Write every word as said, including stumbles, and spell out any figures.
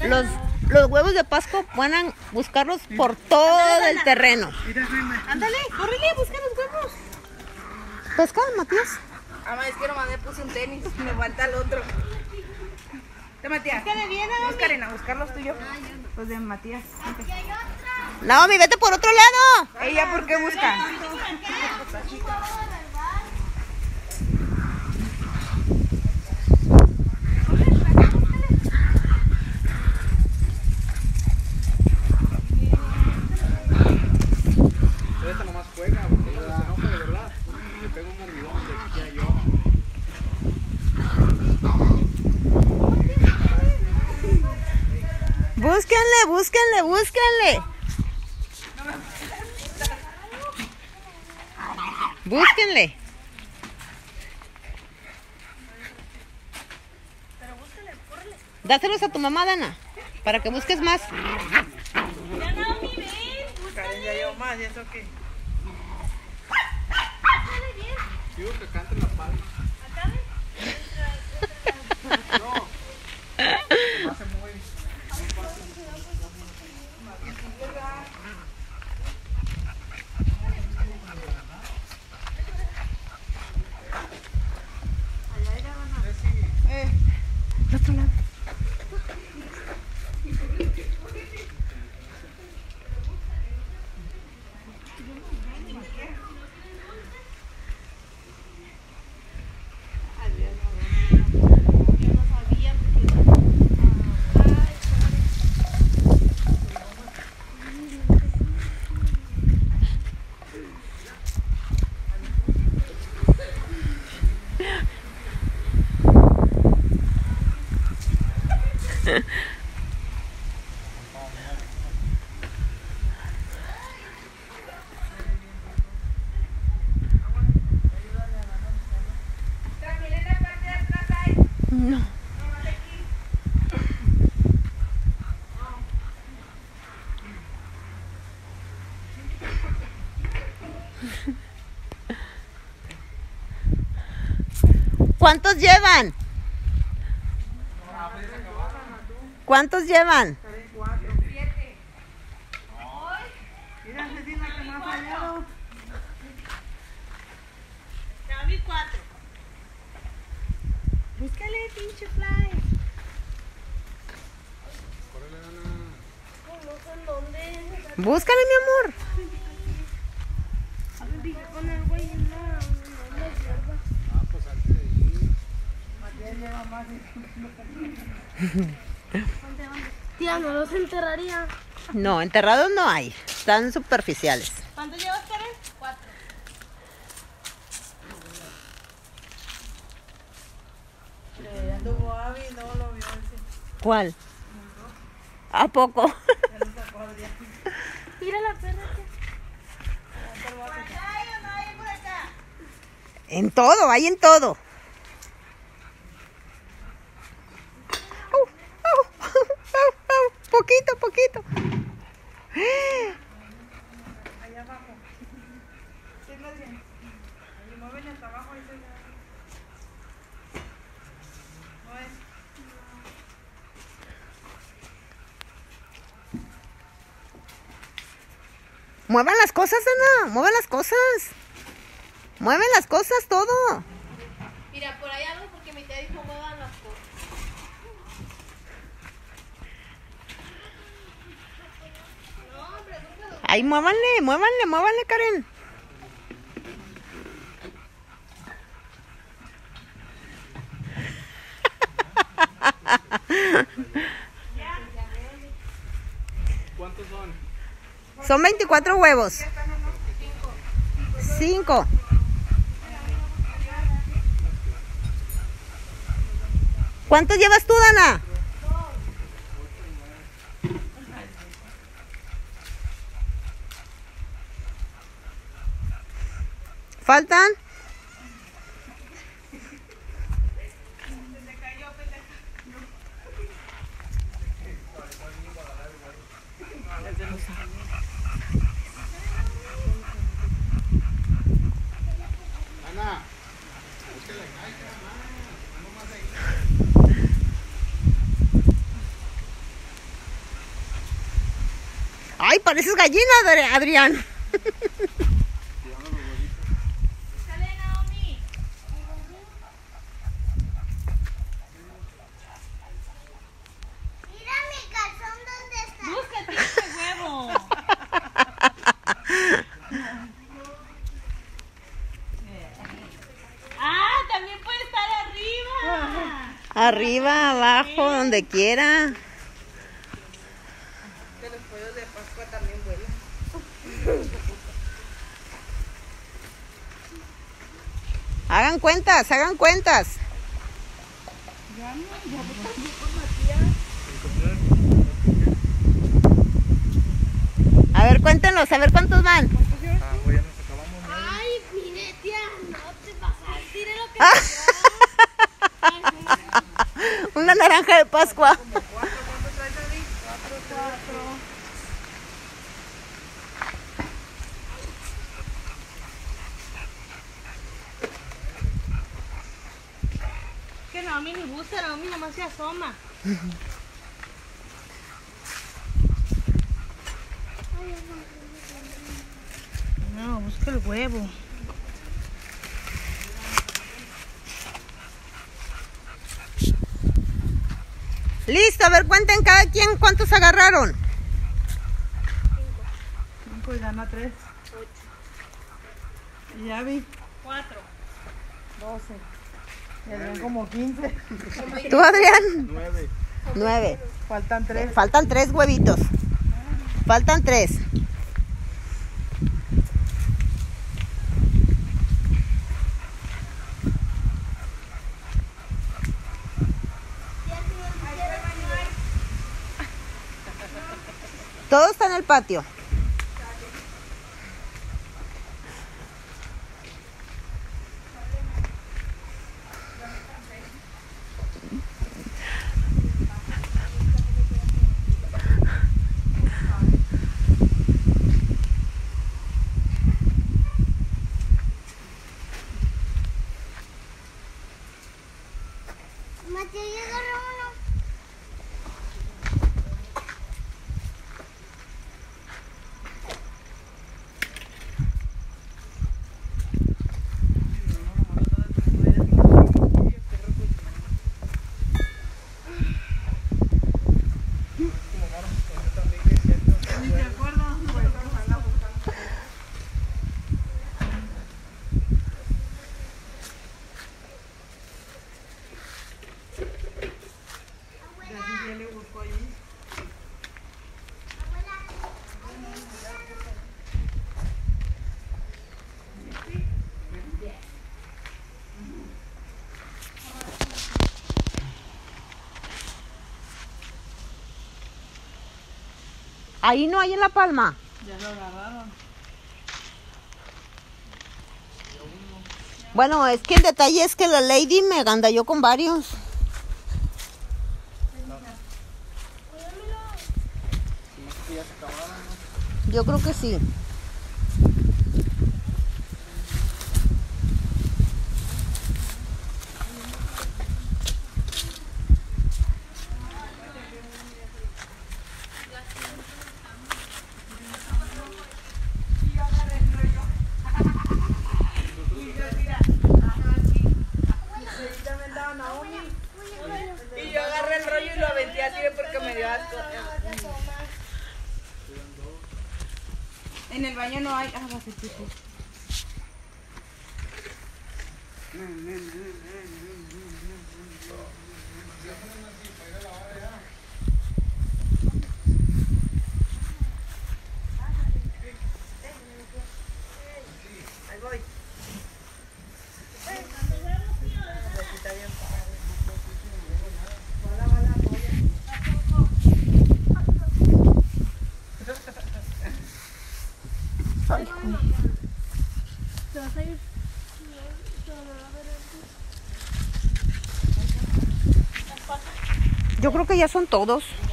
los, los huevos de Pascua puedan buscarlos por todo el terreno. Ándale, córrele, busca los huevos. ¿Pesca, Matías? Ah, es que nomás me puse un tenis, me falta el otro. De Matías. Busca, Arena, buscar los tuyos. Los de Matías. Naomi, vete por otro lado. ¿Ella por qué busca? Esta nomás juega, porque ella se enoja de verdad. Le pega un mordidón de aquí a yo. Búsquenle, búsquenle, búsquenle. Búsquenle. Dáselos a tu mamá, Dana, para que busques más. Karen ya llevo más, ¿y eso qué? Digo que canten la palma. No. No se mueve. Al otro lado. No. ¿Cuántos llevan? ¿Cuántos llevan? Mira, Cecina, que me ha fallado. cuatro. Búscale, pinche fly. No sé en dónde. Búscale, mi amor. Dije con el güey en la hierba. Ah, pues salte de ahí. Matías lleva más. Tía, ¿no los enterraría? No, enterrados no hay. Están superficiales. ¿Cuántos llevas, Karen? Cuatro. Le anduvo Abby, no lo vio ese. ¿Cuál? ¿A poco? Ya no se acuerda. Mira la perra. En todo, hay en todo. Au, au, au, au, poquito, poquito. Allá abajo. Sí, más bien. Ahí mueven hasta abajo. Ahí se ve. No es. Muevan las cosas, Ana. Muevan las cosas. Mueven las cosas, todo. Mira, por ahí algo porque mi tía dijo muevan las cosas. No, hombre, nunca lo... Ahí, muévanle, muévanle, muévanle, Karen. ¿Cuántos son? Son veinticuatro huevos. Cinco. ¿Cuántos llevas tú, Dana? ¿Faltan? Ana. Ay, pareces gallina, Adri- Adrián. Sale, Naomi. Mira mi calzón, ¿dónde está? Búscate ese huevo. Ah, también puede estar arriba. Arriba, abajo, donde quiera. Que los pollos de Pascua también vuelan. Hagan cuentas, hagan cuentas. A ver, cuéntenlos, a ver cuántos van. Ah, pues ya nos acabamos. ¿No? Ay, mire, tía, no te vas a decir lo que Ah. Una naranja de Pascua. ¿Cuánto traes, David? Cuatro, cuatro. Que Naomi ni busca, Naomi nomás se asoma. No, busca el huevo. Listo, a ver, cuenten cada quien cuántos agarraron. Cinco y gana tres. Ocho. Y ya vi. Cuatro. Doce. Ya ven como quince. ¿Tú, Adrián? Nueve. Nueve. Faltan tres. Faltan tres huevitos. Faltan tres. Todo está en el patio. Mateo, yo agarré uno. Ahí no hay en La Palma. Ya lo agarraron. Bueno, es que el detalle es que la Lady me agandalló con varios. Yo creo que sí. Y yo agarré el rollo y lo aventé así porque me dio asco. En el baño no hay. Ah, va a ser chico. Ahí voy. Yo creo que ya son todos.